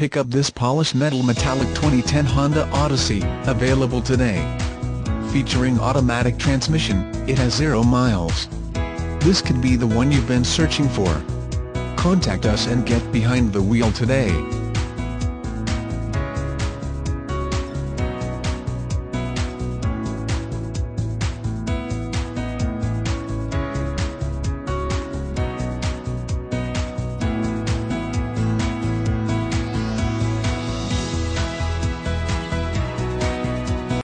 pick up this polished metal metallic 2010 Honda Odyssey, available today. Featuring automatic transmission, it has 0 miles. This could be the one you've been searching for. Contact us and get behind the wheel today.